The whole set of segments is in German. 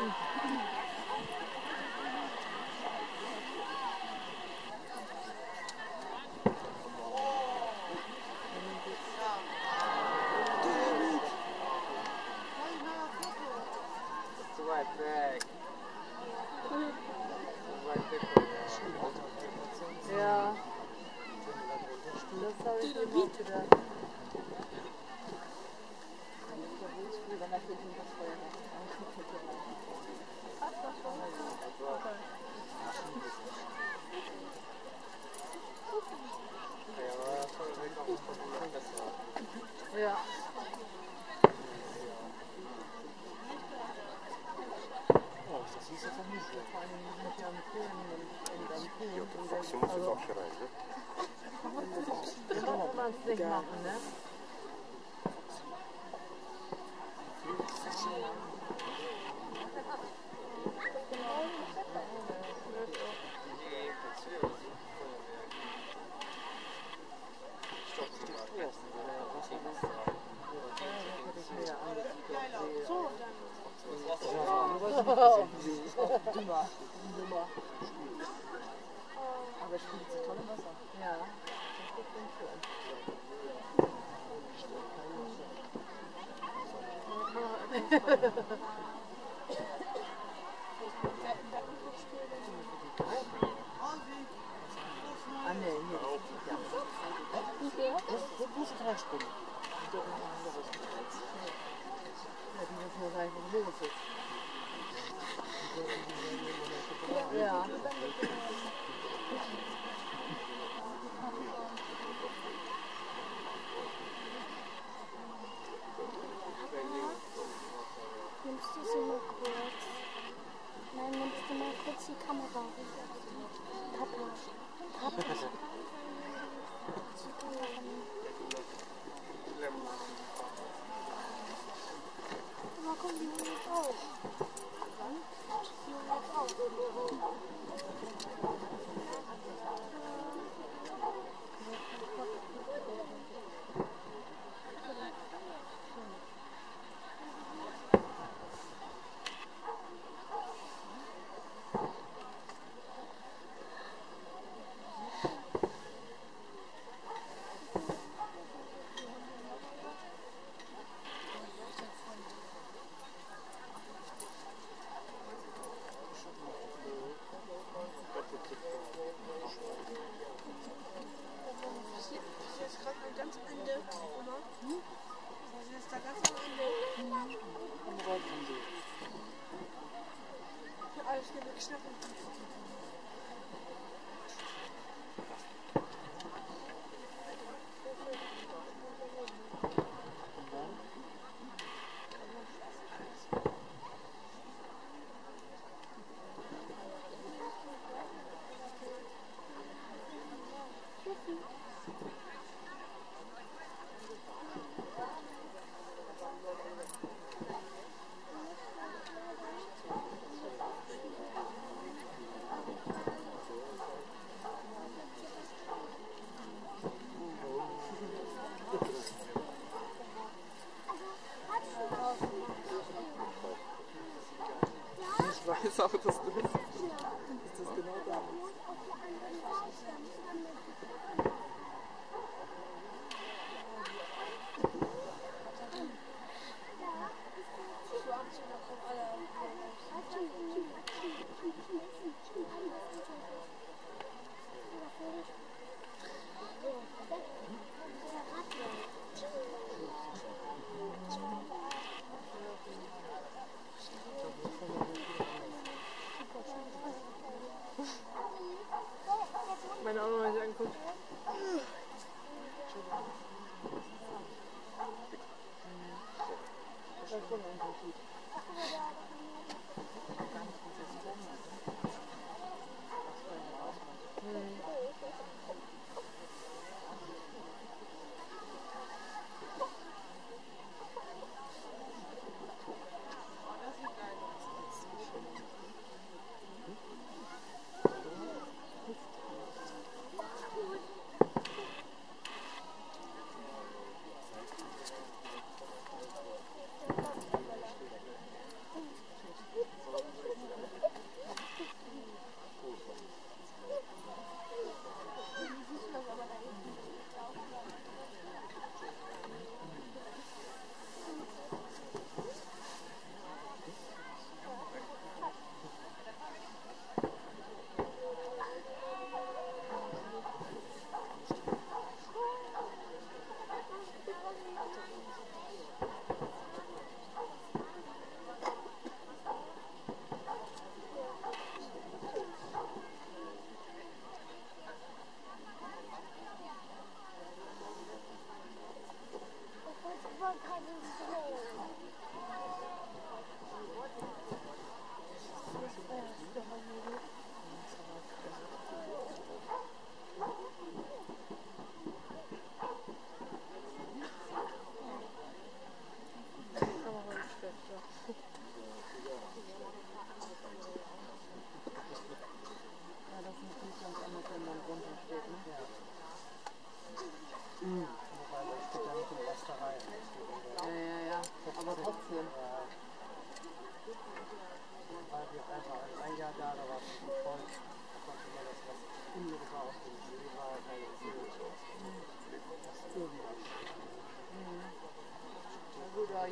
Zu weit weg. Ja. Das habe ich eben auch gedacht. Wenn da hier hinten das Feuer ja. Das ist jetzt auch nicht so. Vor allem mit ja am Film und am Film. Ja, die Fraktion muss jetzt auch hier rein, ne? Das muss man es nicht machen, ne? Dümmer. Aber es spielt so toll im Wasser. Ja. Das ist schön. Ah, ne, hier. Ja. Wo muss ich reinspringen? Ja, die müssen nur sagen, wo du bist. Ja. Nimmst du sie mal kurz? Nein, nimmst du mal kurz die Kamera. Papa. Papa. Mal gucken, die holen jetzt auf. Die holen jetzt auf. Ganz am Ende, oder? Das ist da ganz am Ende. Alles hier wegschnappen. Ich weiß auch, dass du ist das genau da.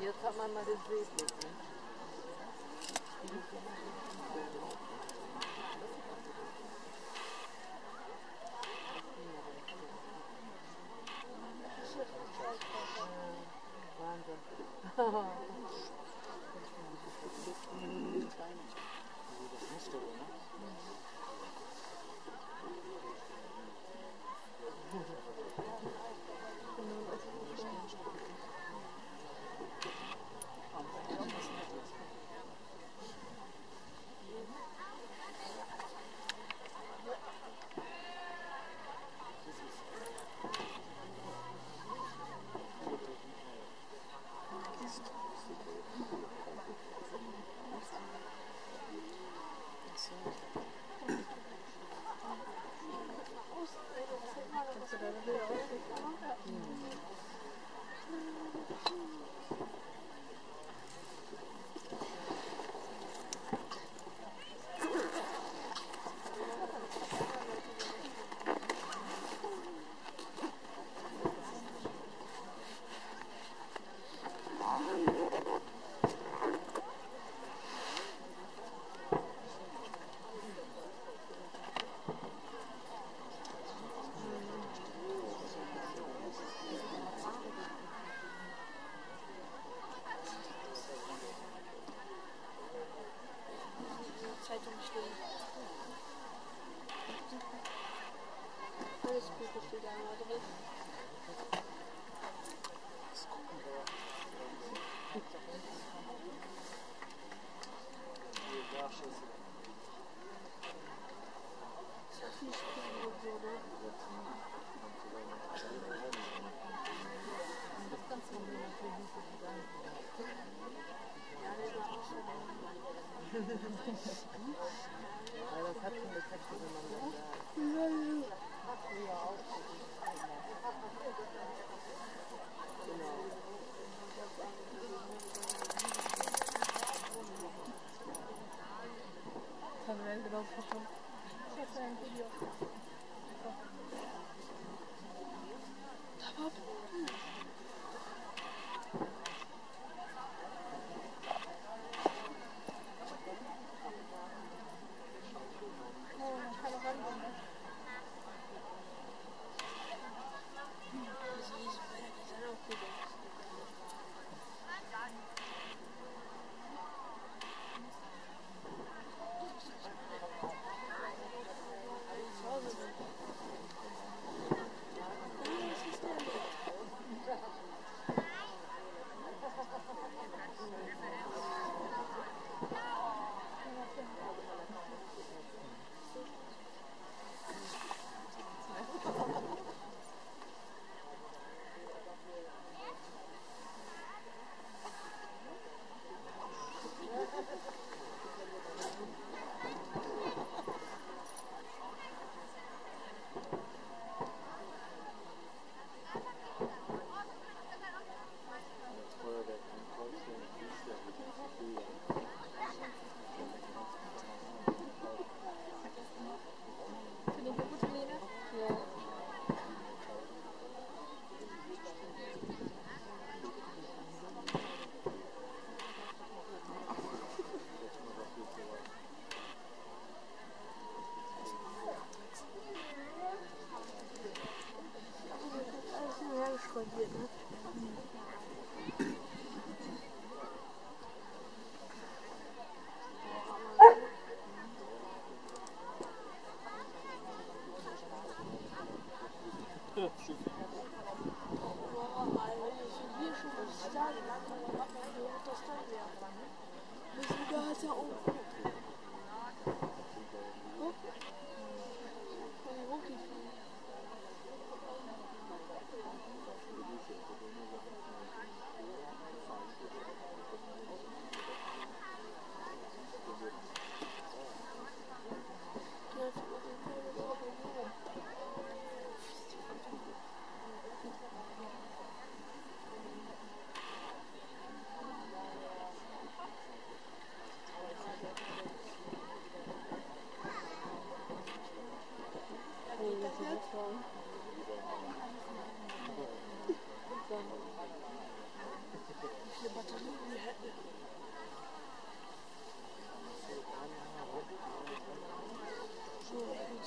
jetzt hat man mal den Seeblick. Ne? Wahnsinn. Zeitung stehen. Alles Gute steht da immer drin. Ist ja viel Spiel und so, ne? Das kannst du mir natürlich nicht so gut ansehen. Ja, der war auch schon. Weil das hat schon Effekte, wenn man das sagt. Früher auch so. Genau. Das haben wir genau verstanden. Ich hatte ein Video. Da war explodiert, ne? Boah, Alter, so hier schon was sagen, wie hat das dann wieder? Da hat ja auch. Guck. Von den Rookies.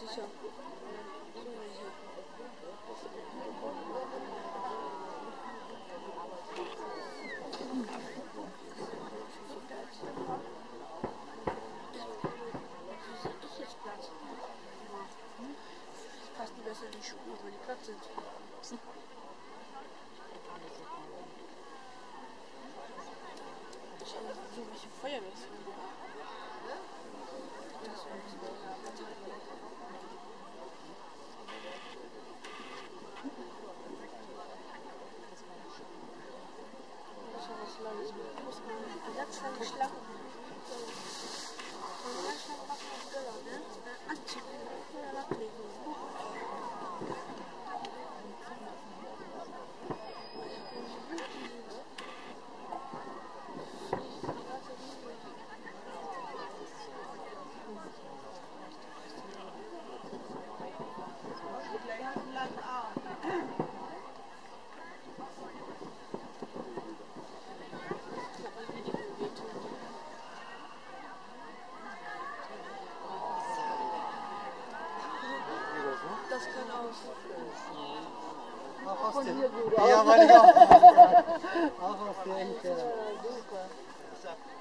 sicher. Fast die besser die Schuhe, weil die platt sind. So welche Feuerwehr. Das kann aus. Auch aus dem. Ja, Ja, weil weil ich auch aus dem Keller. Super.